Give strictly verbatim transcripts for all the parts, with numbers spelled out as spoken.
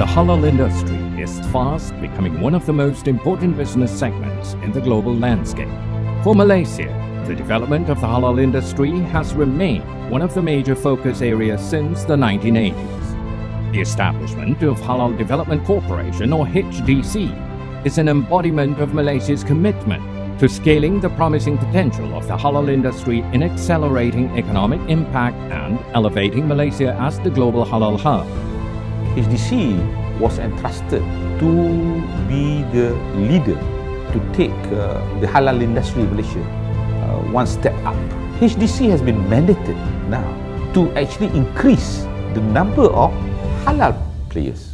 The halal industry is fast becoming one of the most important business segments in the global landscape. For Malaysia, the development of the halal industry has remained one of the major focus areas since the nineteen eighties. The establishment of Halal Development Corporation, or H D C, is an embodiment of Malaysia's commitment to scaling the promising potential of the halal industry in accelerating economic impact and elevating Malaysia as the global halal hub. H D C was entrusted to be the leader to take uh, the halal industry in Malaysia uh, one step up. H D C has been mandated now to actually increase the number of halal players.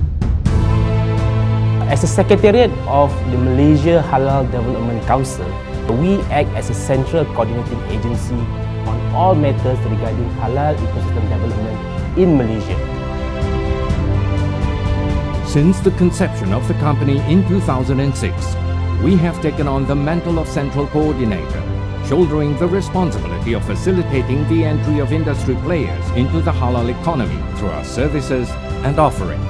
As a secretariat of the Malaysia Halal Development Council, we act as a central coordinating agency on all matters regarding halal ecosystem development in Malaysia. Since the conception of the company in two thousand six, we have taken on the mantle of central coordinator, shouldering the responsibility of facilitating the entry of industry players into the halal economy through our services and offerings.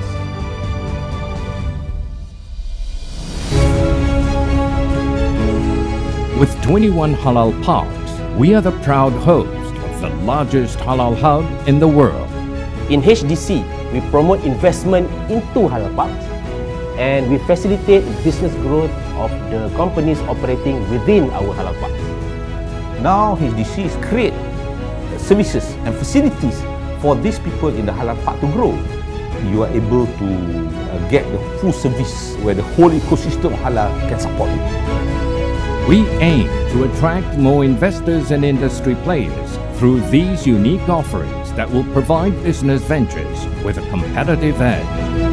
With twenty-one halal parks, we are the proud host of the largest halal hub in the world. In H D C, we promote investment into halal parks and we facilitate business growth of the companies operating within our halal parks. Now H D C is create services and facilities for these people in the halal park to grow. You are able to uh, get the full service where the whole ecosystem of halal can support you. We aim to attract more investors and industry players through these unique offerings that will provide business ventures with a competitive edge.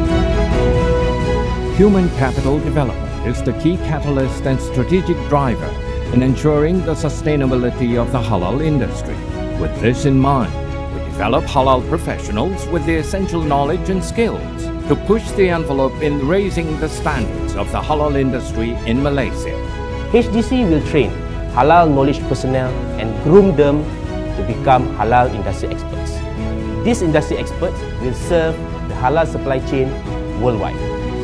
Human capital development is the key catalyst and strategic driver in ensuring the sustainability of the halal industry. With this in mind, we develop halal professionals with the essential knowledge and skills to push the envelope in raising the standards of the halal industry in Malaysia. H D C will train halal knowledge personnel and groom them to become halal industry experts. These industry experts will serve the halal supply chain worldwide.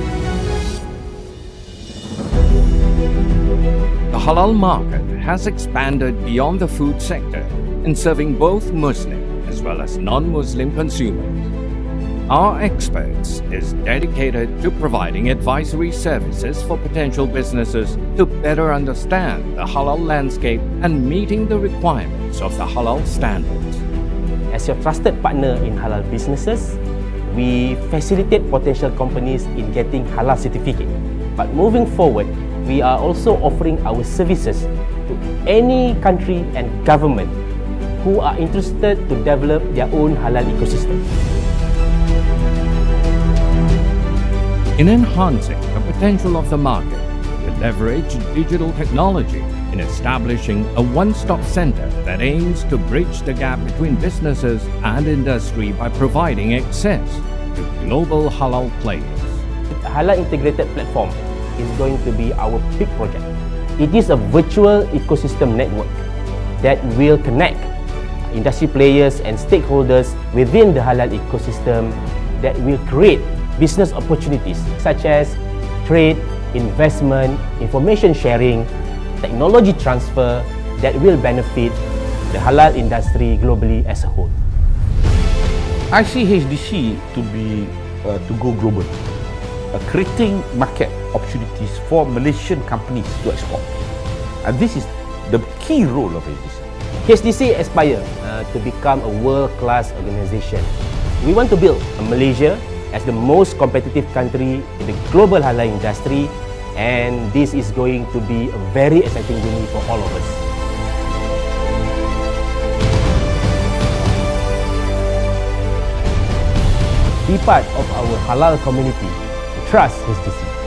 The halal market has expanded beyond the food sector in serving both Muslim as well as non-Muslim consumers. Our experts is dedicated to providing advisory services for potential businesses to better understand the halal landscape and meeting the requirements of the halal standards. As your trusted partner in halal businesses, we facilitate potential companies in getting halal certificate. But moving forward, we are also offering our services to any country and government who are interested to develop their own halal ecosystem. In enhancing the potential of the market, we leverage digital technology in establishing a one-stop center that aims to bridge the gap between businesses and industry by providing access to global halal players. The Halal Integrated Platform is going to be our big project. It is a virtual ecosystem network that will connect industry players and stakeholders within the halal ecosystem that will create business opportunities such as trade, investment, information sharing, technology transfer that will benefit the halal industry globally as a whole. I see H D C to be uh, to go global, uh, creating market opportunities for Malaysian companies to export, and this is the key role of H D C. H D C aspires uh, to become a world-class organization. We want to build a Malaysia as the most competitive country in the global halal industry, and this is going to be a very exciting journey for all of us. Be part of our halal community. Trust H D C.